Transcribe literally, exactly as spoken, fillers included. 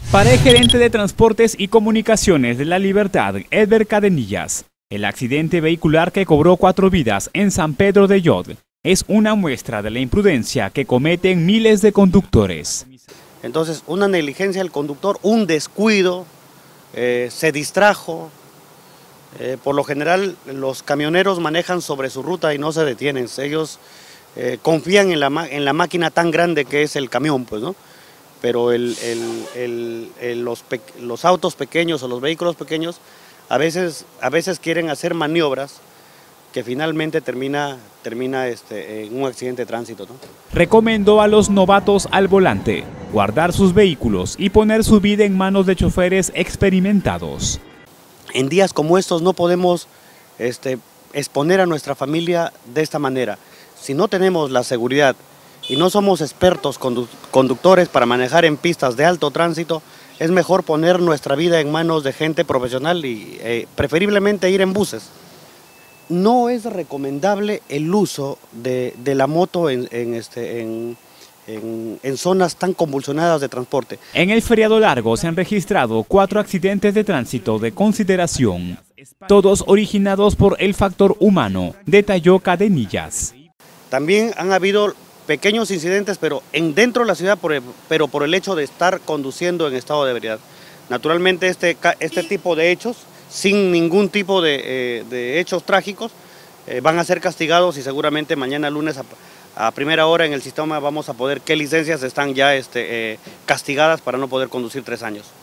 Para el gerente de Transportes y Comunicaciones de La Libertad, Edber Cadenillas, el accidente vehicular que cobró cuatro vidas en San Pedro de Yod es una muestra de la imprudencia que cometen miles de conductores. Entonces, una negligencia del conductor, un descuido, eh, se distrajo. Eh, por lo general, los camioneros manejan sobre su ruta y no se detienen. Ellos eh, confían en la, en la máquina tan grande que es el camión, pues, ¿no? Pero el, el, el, el, los, pe los autos pequeños o los vehículos pequeños a veces, a veces quieren hacer maniobras que finalmente termina, termina este, en un accidente de tránsito, ¿no? Recomendó a los novatos al volante guardar sus vehículos y poner su vida en manos de choferes experimentados. En días como estos no podemos este, exponer a nuestra familia de esta manera. Si no tenemos la seguridad y no somos expertos conductores para manejar en pistas de alto tránsito, es mejor poner nuestra vida en manos de gente profesional y eh, preferiblemente ir en buses. No es recomendable el uso de, de la moto en, en, este, en, en, en zonas tan convulsionadas de transporte. En el feriado largo se han registrado cuatro accidentes de tránsito de consideración, todos originados por el factor humano, detalló Cadenillas. También han habido pequeños incidentes, pero en, dentro de la ciudad, por el, pero por el hecho de estar conduciendo en estado de ebriedad. Naturalmente este, este tipo de hechos, sin ningún tipo de, eh, de hechos trágicos, eh, van a ser castigados y seguramente mañana lunes a, a primera hora en el sistema vamos a poder qué licencias están ya este, eh, castigadas para no poder conducir tres años.